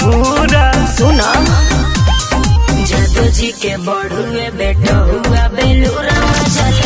पूरा। सुना जादू जी के बढ़ुए बेटा हुआ